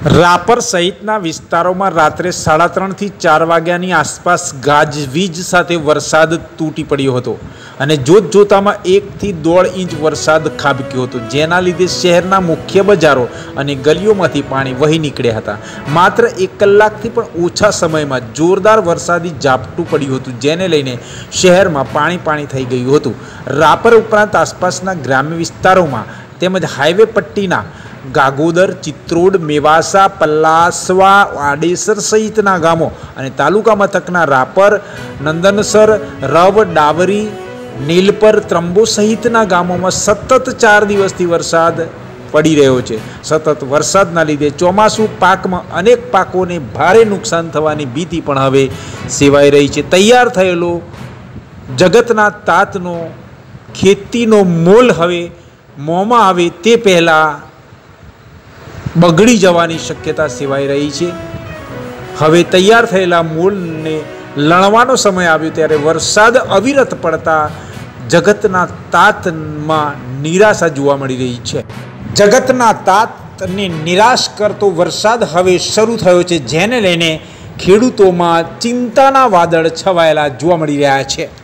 રાપર સહિતના વિસ્તારોમાં રાત્રે 3:30 થી 4 વાગ્યાની આસપાસ ગાજવીજ સાથે વરસાદ તૂટી પડ્યો હતો અને જોતજોતામાં 1 થી 1.5 ઇંચ વરસાદ ખાબક્યો હતો, જેના લીધે શહેરના મુખ્ય બજારો અને ગલીઓમાંથી પાણી વહી નીકળ્યા હતા। માત્ર 1 કલાકથી પણ ઓછા સમયમાં જોરદાર વરસાદી ઝાપટું પડ્યું હતું, જેને લઈને શહેરમાં પાણી થઈ ગયું હતું। રાપર ઉપરાંત આસપાસના ગ્રામ્ય વિસ્તારોમાં તેમજ હાઈવે પટ્ટીના ગાગોદર, ચિત્રોડ, મેવાસા, પલાસવા, આડેસર સહિતના ગામો અને તાલુકા મથકના રાપર, નંદનસર, રવ, ડાવરી, નીલપર, ત્રંબો સહિતના ગામોમાં સતત 4 દિવસથી વરસાદ પડી રહ્યો છે। સતત વરસાદના લીધે ચોમાસું પાકમાં અનેક પાકોને ભારે નુકસાન થવાની ભીતિ પણ હવે સેવાઈ રહી છે। તૈયાર થયેલો જગતના તાતનો ખેતીનો મોલ હવે મોંમાં આવે તે પહેલાં બગડી જવાની શક્યતા સેવાઈ રહી છે। હવે તૈયાર થયેલા મૂળને લણવાનો સમય આવ્યો ત્યારે વરસાદ અવિરત પડતા જગતના તાતમાં નિરાશા જોવા મળી રહી છે। જગતના તાતને નિરાશ કરતો વરસાદ હવે શરૂ થયો છે, જેને લઈને ખેડૂતોમાં ચિંતાના વાદળ છવાયેલા જોવા મળી રહ્યા છે।